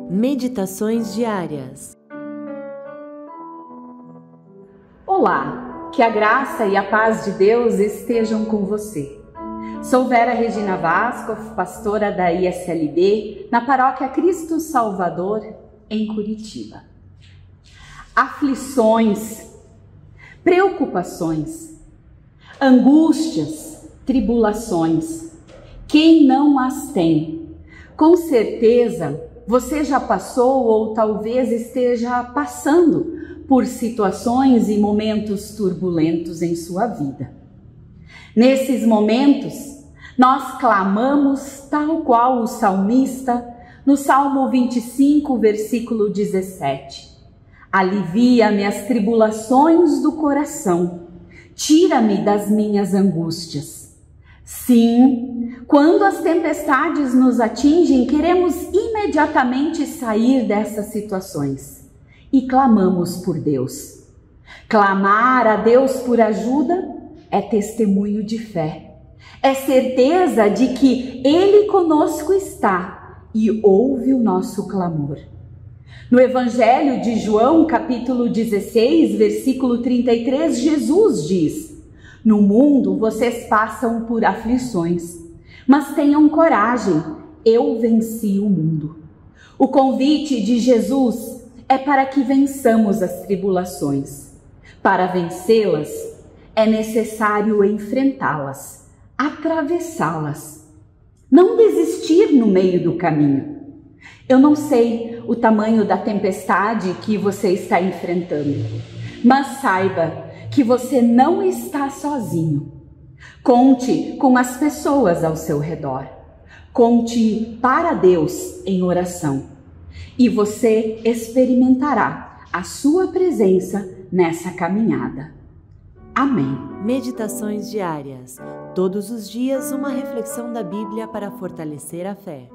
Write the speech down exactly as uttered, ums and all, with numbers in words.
Meditações diárias. Olá, que a graça e a paz de Deus estejam com você. Sou Vera Regina Vasco, pastora da I S L B, na paróquia Cristo Salvador, em Curitiba. Aflições, preocupações, angústias, tribulações, quem não as tem? Com certeza, você já passou ou talvez esteja passando por situações e momentos turbulentos em sua vida. Nesses momentos, nós clamamos tal qual o salmista no Salmo vinte e cinco, versículo dezessete. Alivia-me as tribulações do coração, tira-me das minhas angústias. Sim, quando as tempestades nos atingem, queremos imediatamente sair dessas situações e clamamos por Deus. Clamar a Deus por ajuda é testemunho de fé, é certeza de que Ele conosco está e ouve o nosso clamor. No Evangelho de João, capítulo dezesseis, versículo trinta e três, Jesus diz: no mundo vocês passam por aflições, mas tenham coragem, eu venci o mundo. O convite de Jesus é para que vençamos as tribulações. Para vencê-las, é necessário enfrentá-las, atravessá-las, não desistir no meio do caminho. Eu não sei o tamanho da tempestade que você está enfrentando, mas saiba que você não está sozinho. Conte com as pessoas ao seu redor. Conte para Deus em oração. E você experimentará a sua presença nessa caminhada. Amém. Meditações diárias. Todos os dias uma reflexão da Bíblia para fortalecer a fé.